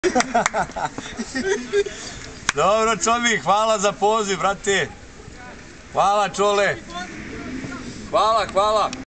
Dobro, Čomi, hvala za poziv, brate. Hvala, Čole. Hvala.